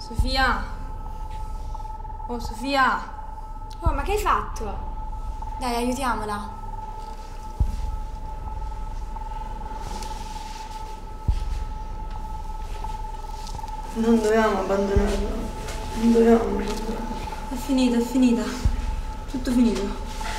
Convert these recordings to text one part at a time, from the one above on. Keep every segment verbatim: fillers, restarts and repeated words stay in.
Sofia! Oh, Sofia! Oh, ma che hai fatto? Dai, aiutiamola. Non dovevamo abbandonarla. Non dovevamo abbandonarla. È finita, è finita. Tutto finito.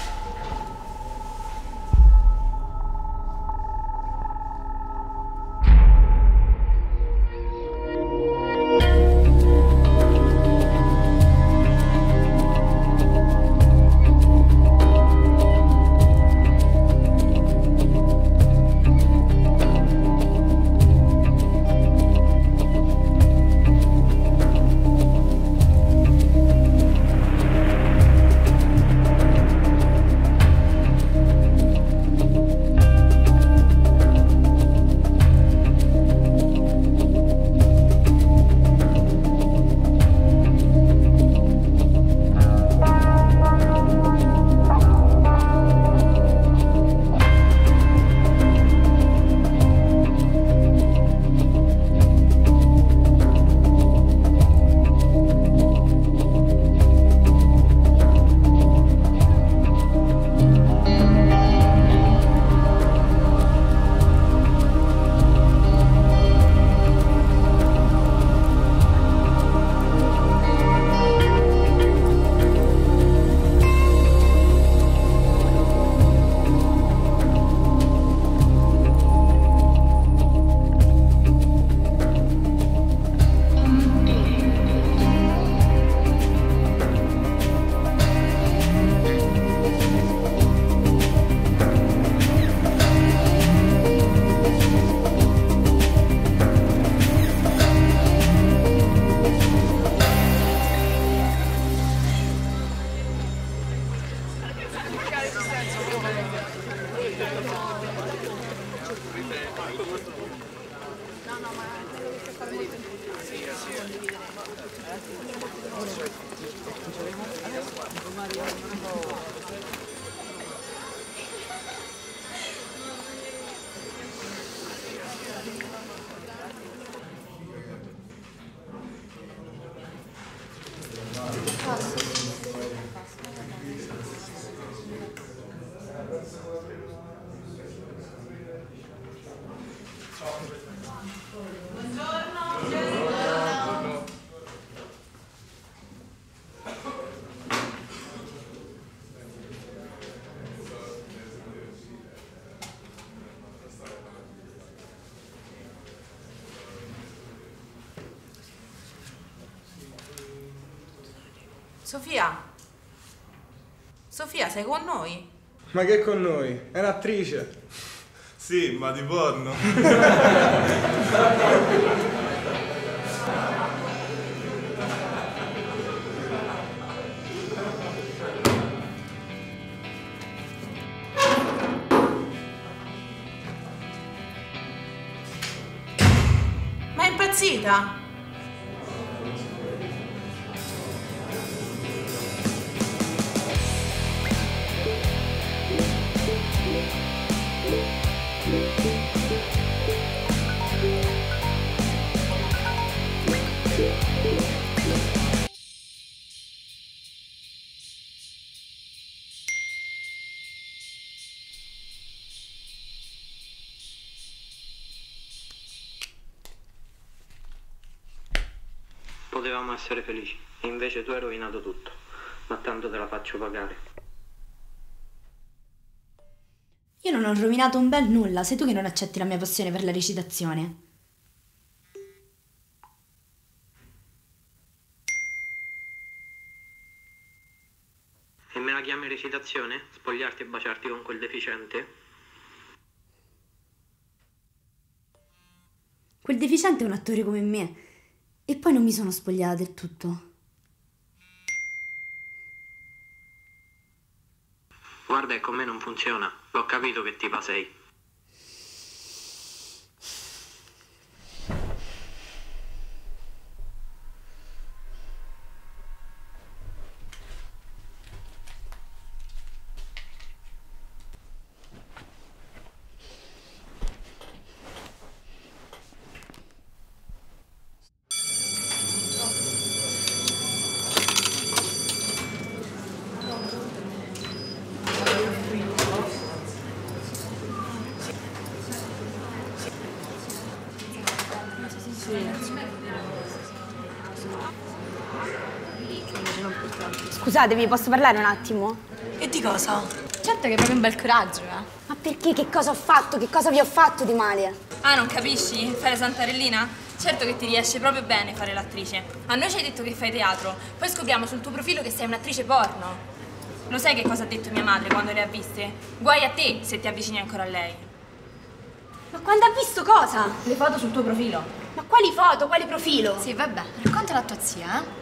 Sofia? Sofia, sei con noi? Ma che con noi? È un'attrice. Sì, ma di porno. Ma è impazzita? Potevamo essere felici, e invece tu hai rovinato tutto, ma tanto te la faccio pagare. Io non ho rovinato un bel nulla, sei tu che non accetti la mia passione per la recitazione. E me la chiami recitazione? Spogliarti e baciarti con quel deficiente? Quel deficiente è un attore come me. E poi non mi sono spogliata del tutto. Guarda che con me non funziona, l'ho capito che tipa sei. Scusatemi, posso parlare un attimo? E di cosa? Certo che è proprio un bel coraggio, eh. Ma perché? Che cosa ho fatto? Che cosa vi ho fatto di male? Ah, non capisci? Fai la Santarellina? Certo che ti riesce proprio bene fare l'attrice. A noi ci hai detto che fai teatro, poi scopriamo sul tuo profilo che sei un'attrice porno. Lo sai che cosa ha detto mia madre quando le ha viste? Guai a te se ti avvicini ancora a lei. Ma quando ha visto cosa? Le foto sul tuo profilo. Ma quali foto? Quale profilo? Sì, vabbè, raccontala a tua zia, eh.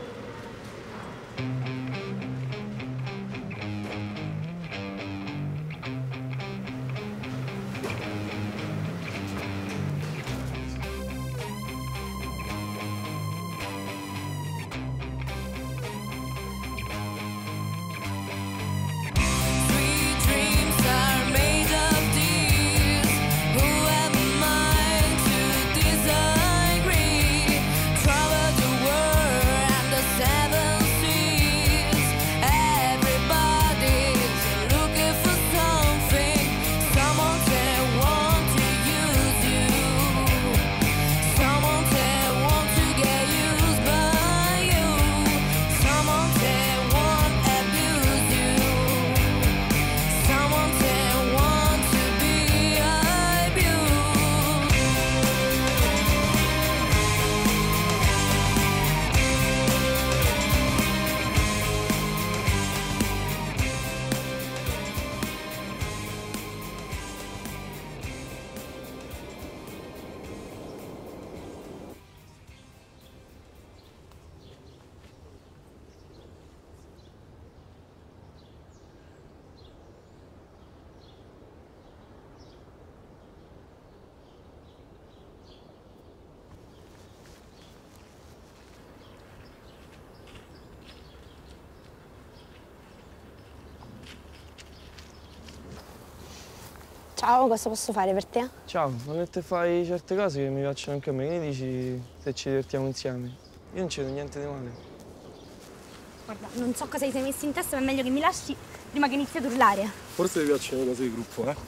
Ciao, cosa posso fare per te? Ciao, ma che te fai certe cose che mi piacciono anche a me, che ne dici se ci divertiamo insieme? Io non ci vedo niente di male. Guarda, non so cosa ti sei messo in testa, ma è meglio che mi lasci prima che inizi ad urlare. Forse ti piacciono le cose di gruppo, eh?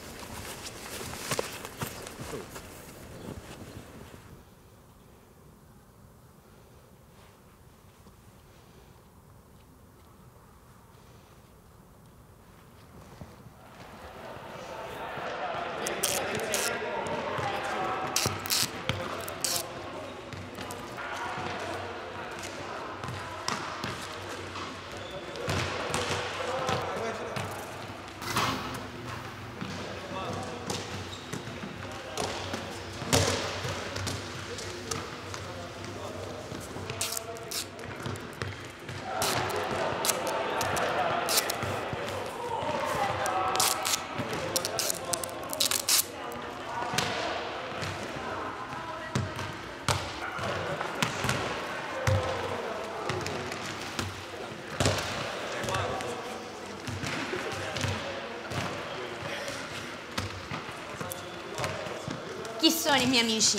Chi sono i miei amici?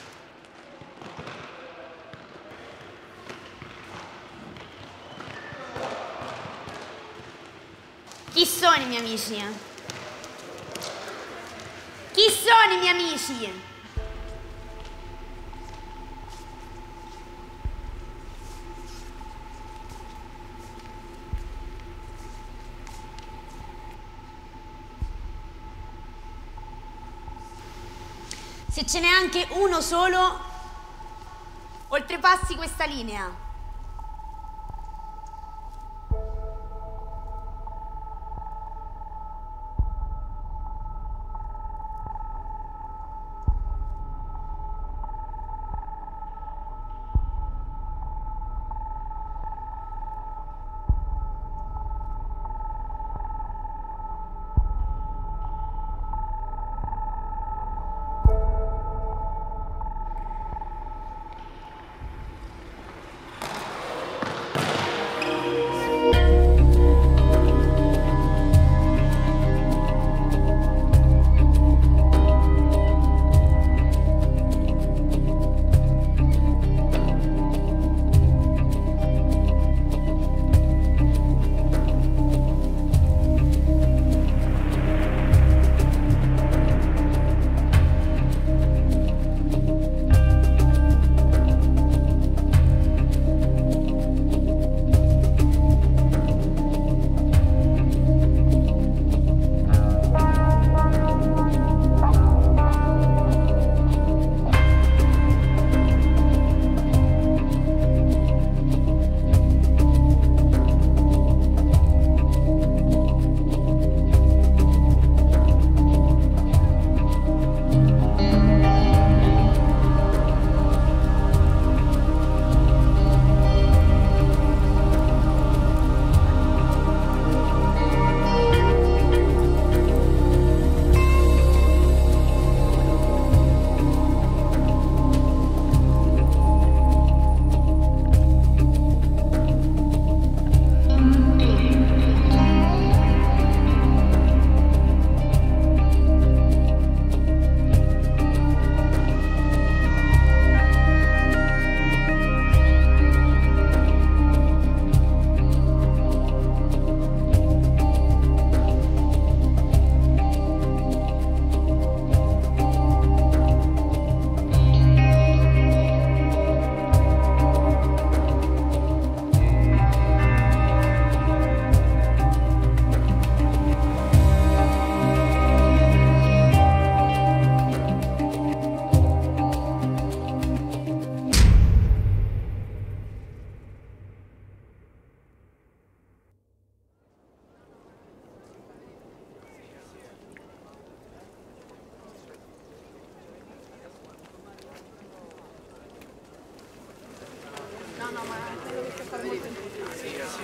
Chi sono i miei amici? Chi sono i miei amici? Se ce n'è anche uno solo, oltrepassi questa linea.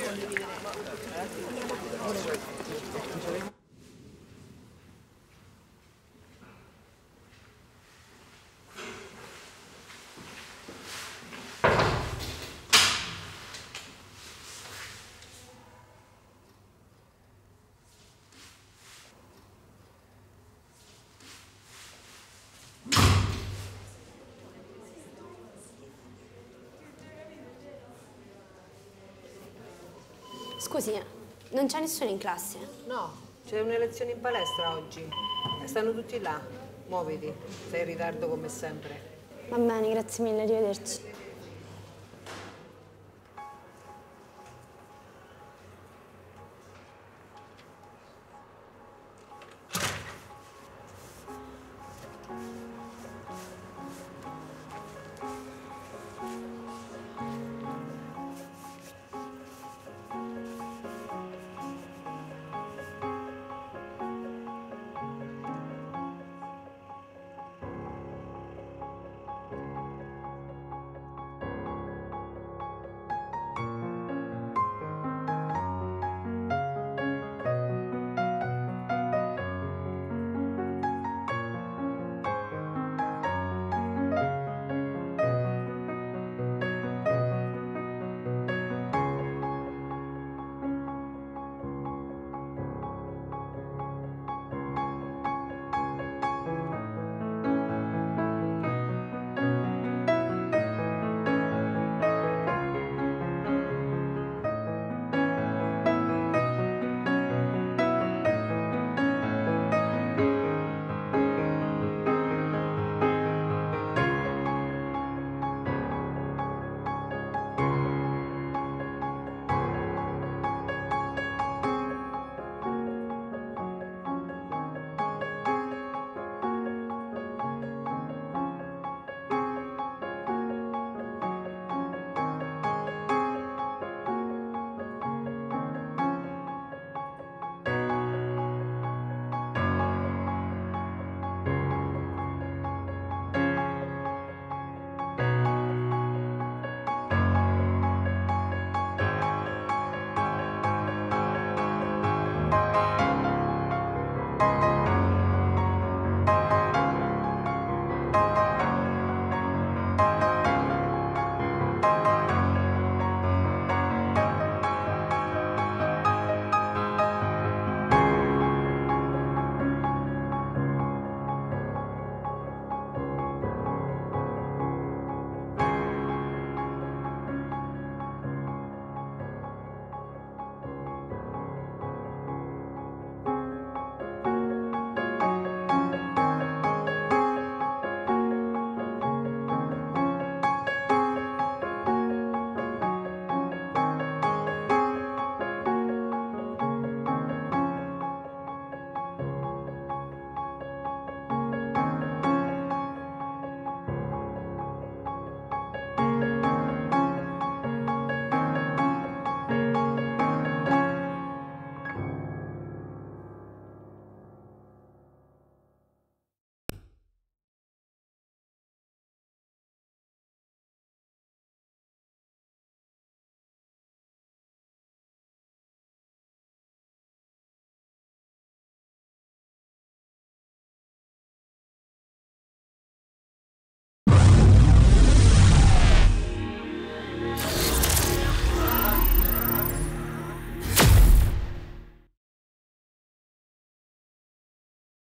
Scusi, non c'è nessuno in classe? No, c'è un'elezione in palestra oggi. Stanno tutti là. Muoviti, sei in ritardo come sempre. Va bene, grazie mille, arrivederci.